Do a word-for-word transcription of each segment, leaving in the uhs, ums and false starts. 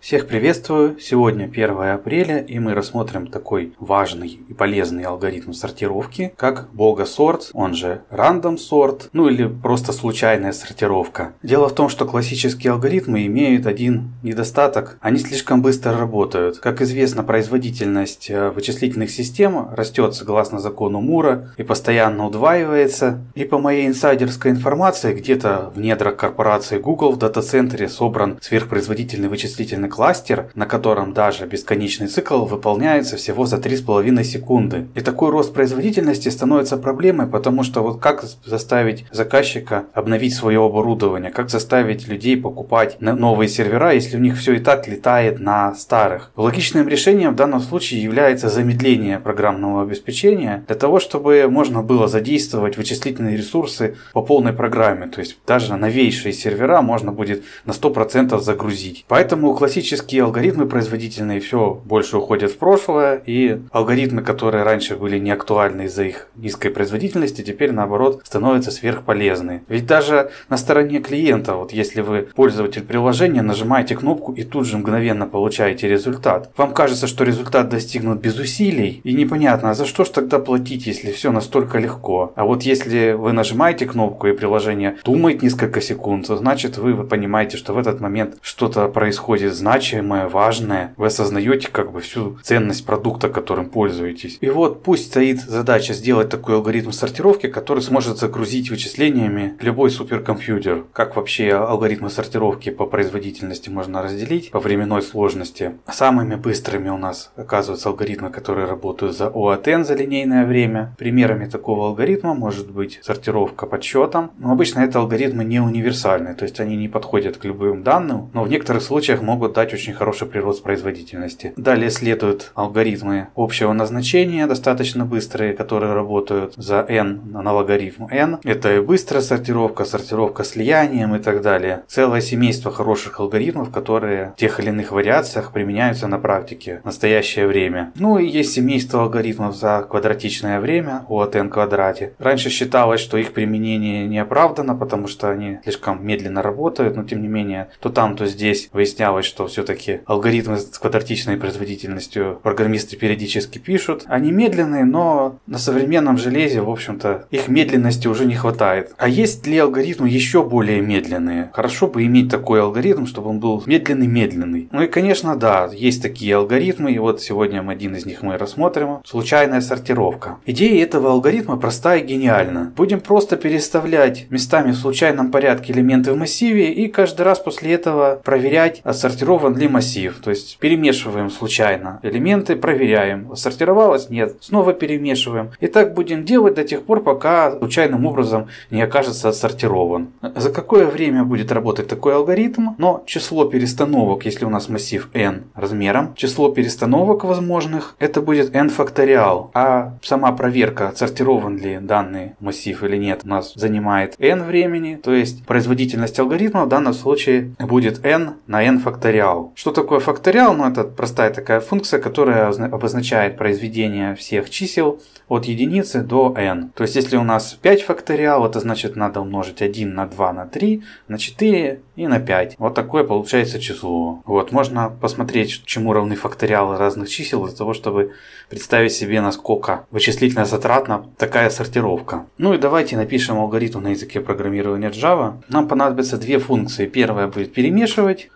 Всех приветствую! Сегодня первое апреля, и мы рассмотрим такой важный и полезный алгоритм сортировки, как Bogosort, он же Random Sort, ну или просто случайная сортировка. Дело в том, что классические алгоритмы имеют один недостаток: они слишком быстро работают. Как известно, производительность вычислительных систем растет согласно закону Мура и постоянно удваивается. И по моей инсайдерской информации, где-то в недрах корпорации Google в дата-центре собран сверхпроизводительный вычислительный кластер, на котором даже бесконечный цикл выполняется всего за три с половиной секунды. И такой рост производительности становится проблемой, потому что вот как заставить заказчика обновить свое оборудование, как заставить людей покупать новые сервера, если у них все и так летает на старых. Логичным решением в данном случае является замедление программного обеспечения для того, чтобы можно было задействовать вычислительные ресурсы по полной программе. То есть даже новейшие сервера можно будет на сто процентов загрузить. Поэтому классические алгоритмы производительные все больше уходят в прошлое, и алгоритмы, которые раньше были не актуальны из-за их низкой производительности, теперь наоборот становятся сверхполезны. Ведь даже на стороне клиента, вот если вы пользователь приложения, нажимаете кнопку и тут же мгновенно получаете результат. Вам кажется, что результат достигнут без усилий, и непонятно, а за что ж тогда платить, если все настолько легко. А вот если вы нажимаете кнопку и приложение думает несколько секунд, то значит вы, вы понимаете, что в этот момент что-то происходит значимое, важное. Вы осознаете как бы всю ценность продукта, которым пользуетесь. И вот пусть стоит задача сделать такой алгоритм сортировки, который сможет загрузить вычислениями любой суперкомпьютер. Как вообще алгоритмы сортировки по производительности можно разделить по временной сложности? Самыми быстрыми у нас оказываются алгоритмы, которые работают за о от эн, за линейное время. Примерами такого алгоритма может быть сортировка подсчетом. Но обычно это алгоритмы не универсальные, то есть они не подходят к любым данным, но в некоторых случаях могут дать очень хороший прирост производительности. Далее следуют алгоритмы общего назначения, достаточно быстрые, которые работают за n на логарифм n. Это и быстрая сортировка, сортировка слиянием и так далее. Целое семейство хороших алгоритмов, которые в тех или иных вариациях применяются на практике в настоящее время. Ну и есть семейство алгоритмов за квадратичное время, о от эн квадрате. Раньше считалось, что их применение не оправдано, потому что они слишком медленно работают, но тем не менее, то там, то здесь выяснялось, что все-таки алгоритмы с квадратичной производительностью программисты периодически пишут. Они медленные, но на современном железе, в общем-то, их медленности уже не хватает. А есть ли алгоритмы еще более медленные? Хорошо бы иметь такой алгоритм, чтобы он был медленный-медленный. Ну и, конечно, да, есть такие алгоритмы, и вот сегодня один из них мы рассмотрим. Случайная сортировка. Идея этого алгоритма проста и гениальна. Будем просто переставлять местами в случайном порядке элементы в массиве и каждый раз после этого проверять, отсортирован ли массив. То есть перемешиваем случайно элементы, проверяем, сортировалось, нет, снова перемешиваем. И так будем делать до тех пор, пока случайным образом не окажется отсортирован. За какое время будет работать такой алгоритм? Но число перестановок, если у нас массив n размером, число перестановок возможных, это будет n факториал. А сама проверка, отсортирован ли данный массив или нет, у нас занимает n времени. То есть производительность алгоритма в данном случае будет n на n факториал. Что такое факториал? Ну, это простая такая функция, которая обозначает произведение всех чисел от единицы до n. То есть, если у нас пять факториал, это значит надо умножить один на два, на три, на четыре и на пять. Вот такое получается число. Вот, можно посмотреть, чему равны факториалы разных чисел, для того, чтобы представить себе, насколько вычислительно затратна такая сортировка. Ну и давайте напишем алгоритм на языке программирования Java. Нам понадобятся две функции. Первая будет перемешивать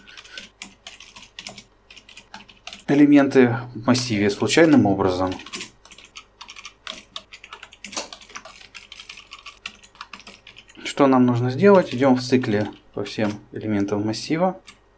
элементы в массиве случайным образом. Что нам нужно сделать? Идем в цикле по всем элементам массива.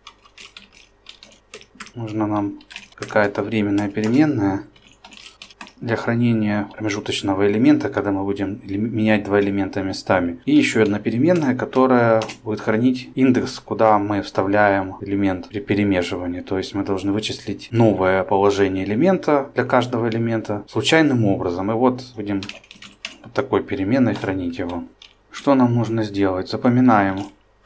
Нужна нам какая-то временная переменная для хранения промежуточного элемента, когда мы будем менять два элемента местами. И еще одна переменная, которая будет хранить индекс, куда мы вставляем элемент при перемешивании. То есть мы должны вычислить новое положение элемента для каждого элемента случайным образом. И вот будем вот такой переменной хранить его. Что нам нужно сделать? Запоминаем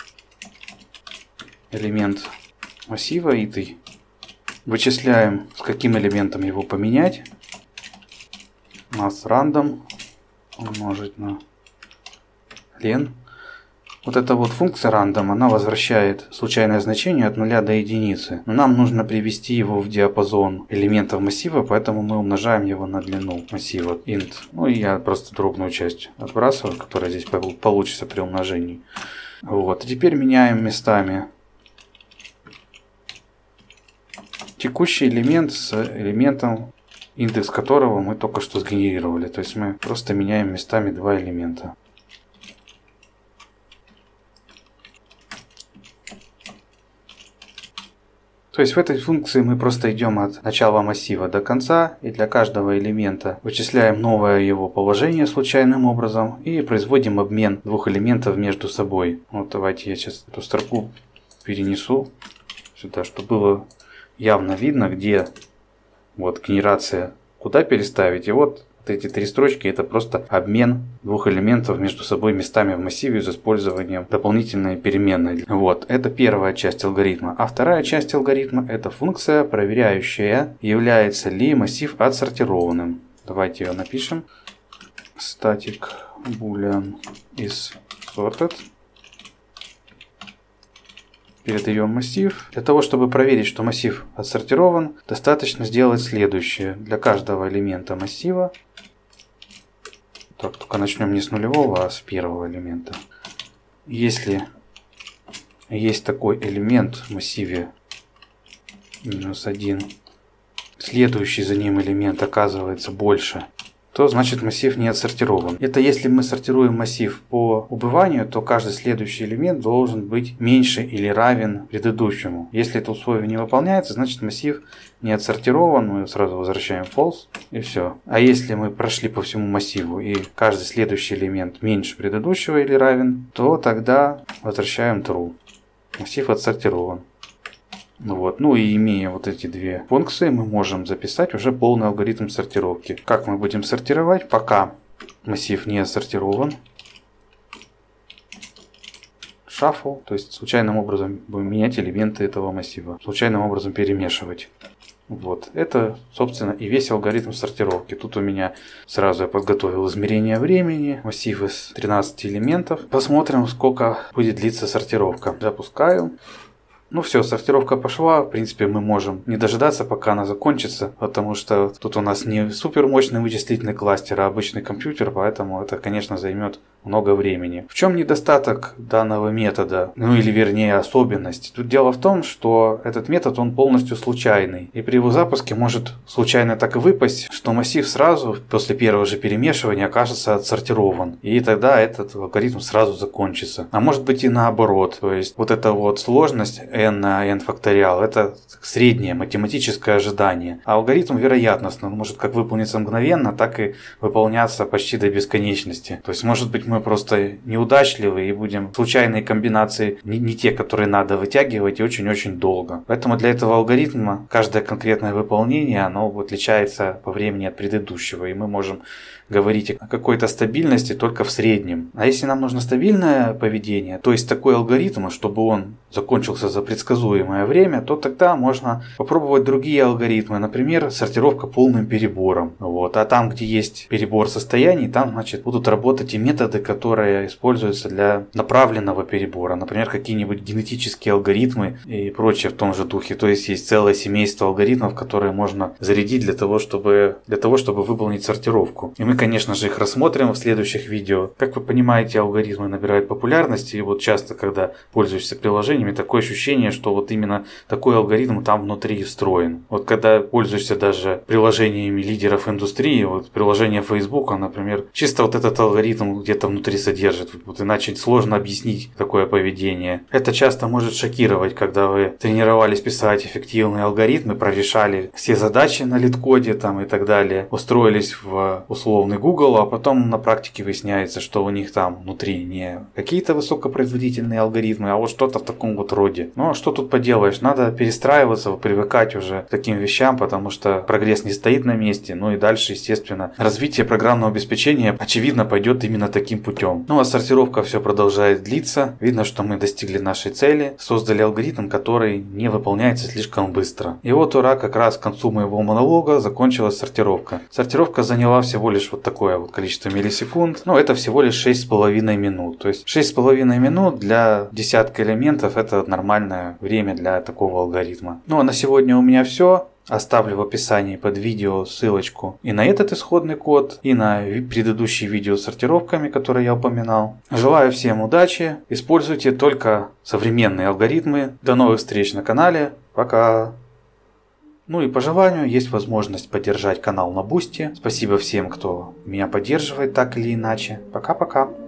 элемент массива итый. Вычисляем, с каким элементом его поменять. У нас random умножить на len. Вот эта вот функция random, она возвращает случайное значение от нуля до единицы. Но нам нужно привести его в диапазон элементов массива, поэтому мы умножаем его на длину массива int. Ну и я просто дробную часть отбрасываю, которая здесь получится при умножении. Вот. И теперь меняем местами текущий элемент с элементом, индекс которого мы только что сгенерировали. То есть мы просто меняем местами два элемента. То есть в этой функции мы просто идем от начала массива до конца и для каждого элемента вычисляем новое его положение случайным образом и производим обмен двух элементов между собой. Вот давайте я сейчас эту строку перенесу сюда, чтобы было явно видно, где вот генерация, куда переставить. И вот эти три строчки — это просто обмен двух элементов между собой местами в массиве с использованием дополнительной переменной. Вот, это первая часть алгоритма. А вторая часть алгоритма — это функция, проверяющая, является ли массив отсортированным. Давайте ее напишем. Static boolean is sorted. Передаем массив. Для того, чтобы проверить, что массив отсортирован, достаточно сделать следующее. Для каждого элемента массива, так, только начнем не с нулевого, а с первого элемента. Если есть такой элемент в массиве минус один, следующий за ним элемент оказывается больше, то значит массив не отсортирован. Это если мы сортируем массив по убыванию, то каждый следующий элемент должен быть меньше или равен предыдущему. Если это условие не выполняется, значит массив не отсортирован, мы сразу возвращаем false и все. А если мы прошли по всему массиву и каждый следующий элемент меньше предыдущего или равен, то тогда возвращаем true. Массив отсортирован. Вот. Ну и имея вот эти две функции, мы можем записать уже полный алгоритм сортировки. Как мы будем сортировать? Пока массив не отсортирован. Shuffle, то есть случайным образом будем менять элементы этого массива. Случайным образом перемешивать. Вот. Это, собственно, и весь алгоритм сортировки. Тут у меня сразу я подготовил измерение времени. Массив из тринадцати элементов. Посмотрим, сколько будет длиться сортировка. Запускаю. Ну все, сортировка пошла. В принципе, мы можем не дожидаться, пока она закончится, потому что тут у нас не супер мощный вычислительный кластер, а обычный компьютер, поэтому это, конечно, займет много времени. В чем недостаток данного метода, ну или вернее особенность? Тут дело в том, что этот метод, он полностью случайный, и при его запуске может случайно так и выпасть, что массив сразу после первого же перемешивания окажется отсортирован, и тогда этот алгоритм сразу закончится. А может быть и наоборот, то есть вот эта вот сложность n на n факториал — это среднее математическое ожидание. А алгоритм вероятностный, он может как выполниться мгновенно, так и выполняться почти до бесконечности. То есть может быть мы просто неудачливы и будем случайные комбинации не, не те, которые надо вытягивать, и очень-очень долго. Поэтому для этого алгоритма каждое конкретное выполнение, оно отличается по времени от предыдущего, и мы можем говорить о какой-то стабильности только в среднем. А если нам нужно стабильное поведение, то есть такой алгоритм, чтобы он закончился за предсказуемое время, то тогда можно попробовать другие алгоритмы, например, сортировка полным перебором. Вот. А там, где есть перебор состояний, там, значит, будут работать и методы, которые используются для направленного перебора, например, какие-нибудь генетические алгоритмы и прочее в том же духе. То есть есть целое семейство алгоритмов, которые можно зарядить для того, чтобы, для того, чтобы выполнить сортировку. И мы, конечно же, их рассмотрим в следующих видео. Как вы понимаете, алгоритмы набирают популярность, и вот часто, когда пользуешься приложениями, такое ощущение, что вот именно такой алгоритм там внутри встроен. Вот когда пользуешься даже приложениями лидеров индустрии, вот приложение Facebook, например, чисто вот этот алгоритм где-то внутри содержит, вот иначе сложно объяснить такое поведение. Это часто может шокировать, когда вы тренировались писать эффективные алгоритмы, прорешали все задачи на лид-коде там и так далее, устроились в условный Google, а потом на практике выясняется, что у них там внутри не какие-то высокопроизводительные алгоритмы, а вот что-то в таком вот роде. Ну Но что тут поделаешь, надо перестраиваться, привыкать уже к таким вещам, потому что прогресс не стоит на месте. Ну и дальше, естественно, развитие программного обеспечения, очевидно, пойдет именно таким путем. Ну а сортировка все продолжает длиться. Видно, что мы достигли нашей цели, создали алгоритм, который не выполняется слишком быстро. И вот ура, как раз к концу моего монолога закончилась сортировка. Сортировка заняла всего лишь вот такое вот количество миллисекунд. Ну это всего лишь шесть с половиной минут. То есть шесть с половиной минут для десятка элементов это нормальное время для такого алгоритма. Ну а на сегодня у меня все. Оставлю в описании под видео ссылочку и на этот исходный код, и на предыдущие видео с сортировками, которые я упоминал. Желаю всем удачи, используйте только современные алгоритмы. До новых встреч на канале, пока! Ну и по желанию есть возможность поддержать канал на Бусти. Спасибо всем, кто меня поддерживает так или иначе. Пока-пока!